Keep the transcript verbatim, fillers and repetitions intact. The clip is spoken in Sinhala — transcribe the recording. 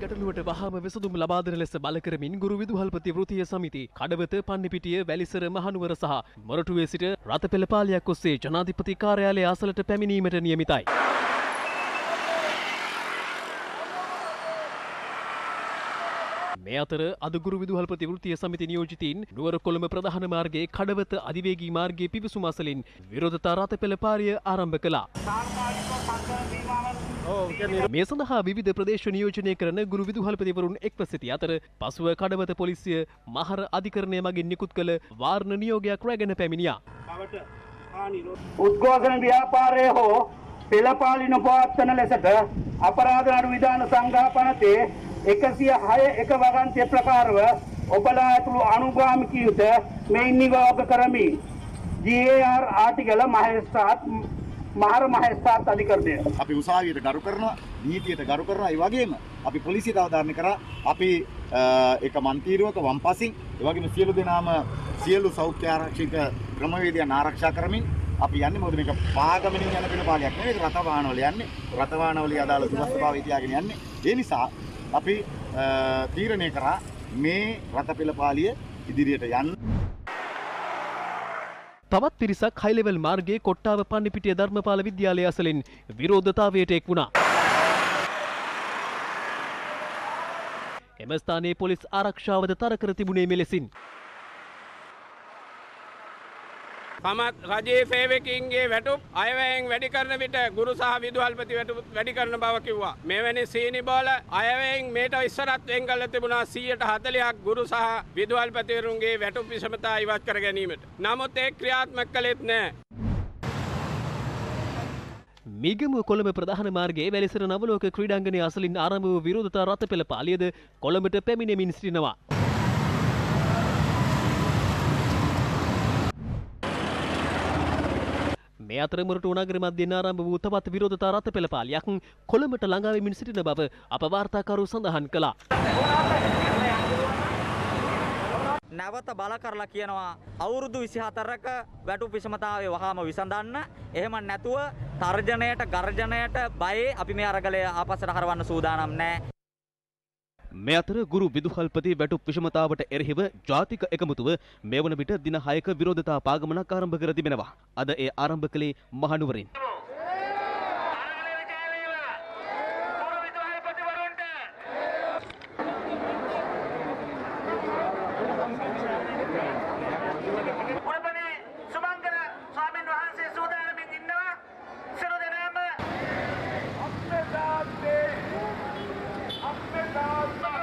ගැටලුවට වහාම විසඳුම් ලබා දෙන ලෙස බල කරමින් ගුරු විදුහල්පති වෘත්තීය සමිති කඩවත පන්නිපිටිය වැලිසර මහනුවර සහ මොරටුවේ සිට රථපෙළ පාලියක් ඔස්සේ ජනාධිපති කාර්යාලය අසලට පැමිණීමට නියමිතයි. මේ අතර අද ගුරු විදුහල්පති වෘත්තීය සමිති නියෝජිතයින් නුවර කොළඹ ප්‍රධාන මාර්ගයේ කඩවත අධිවේගී මාර්ගයේ පිවිසුම අසලින් විරෝධතා රථපෙළ පාරිය ආරම්භ කළා. මේ සඳහා විවිධ ප්‍රදේශ නියෝජනය කරන ගුරු විදුහල්පතිවරුන් එක්ව සිටි අතර පසුව කඩවත පොලිසිය මහර අධිකරණය මගින් නිකුත් කළ වාරණ නියෝගයක් රැගෙන පැමිණියා. උද්ඝෝෂණ ව්‍යාපාරය හෝ පෙළපාලි නොපවත්වන ලෙසට අපරාධ නඩු විධාන සංගාපනතේ එකසිය හය එක වගන්තිය ප්‍රකාරව ඔබලා ඇතුළු අනුගාමිකයන්ට මෙයින් නිවාක කරමි. ජී ඒ ආර් ආටිගල මහේස්ත්‍රාත් මහර මහේස්ත්‍රාත් අධිකරණය. අපි උසාවියට ගරු කරනවා, නීතියට ගරු කරනවා. ඒ වගේම අපි පොලිසියට අවධාරණය කරා අපි එක මන්තිරුවක වම්පසින් ඒ වගේම සියලු දෙනාම සියලු සෞඛ්‍ය ආරක්ෂක ක්‍රමවේදයන් ආරක්ෂා කරමින් අපි යන්නේ. මොකද මේක පාගමනින් යන පිළපාලියක් නෙවෙයි, රථ වාහනවල යන්නේ. රථ වාහනවල අදාළ දුරස්ථභාවය තියාගෙන යන්නේ. ඒ නිසා අපි තීරණය කරා මේ රථපෙළපාලිය ඉදිරියට යන්න. තවත් පිරිසක් හයි ලෙවල් මාර්ගයේ කොට්ටාව පන්නිපිටිය ධර්මපාල විද්‍යාලය අසලින් විරෝධතාවයට එක් වුණා. එම ස්ථානයේ පොලිස් ආරක්ෂාවද තර කර තිබුණේ මෙලෙසින්. සමත් රජයේ සේවකයින්ගේ වැටුප් අයවැයෙන් වැඩි කරන විට ගුරු සහ විදුහල්පති වැටුප් වැඩි කරන බව කිව්වා. මෙවැනි සීනි බෝල අයවැයෙන් මේට ඉස්සරත් වෙන් කළ තිබුණා සියයට හතළිහක් ගුරු සහ විදුහල්පතිවරුන්ගේ වැටුප් විෂමතා ඉවත් කර ගැනීමට. නමුත් ඒ ක්‍රියාත්මක කළෙත් නැහැ. මිගමුව කොළඹ ප්‍රධාන මාර්ගයේ වැලිසර නවලෝක ක්‍රීඩාංගණයේ අසලින් ආරම්භ වූ විරෝධතා රථපෙළ පාලියද කොළඹට පැමිණෙමින් සිටිනවා. මේ අතර මොරටුව නගර මැදින් ආරම්භ වූ තවත් විරෝධතා රථපෙළ පාලියක් කොළඹට ළඟා වෙමින් සිටින බව අප වාර්තාකරු සඳහන් කළා. නැවත බල කරලා කියනවා අවුරුදු විසිහතරක වැටුප් විෂමතාවය වහාම විසඳන්න. එහෙම නැතුව තර්ජනයට ගර්ජනයට බයේ අපි මේ අරගලය ආපස්සට හරවන්න සූදානම් නැහැ. මේ අතර ගුරු විදුහල්පති වැටුප් විෂමතාවට එරෙහිව ජාතික එකමුතුව මේ වන විට දින හයක විරෝධතා පාගමනක් ආරම්භ කර තිබෙනවා. අද ඒ ආරම්භ කළේ මහනුවරින්. Up and down.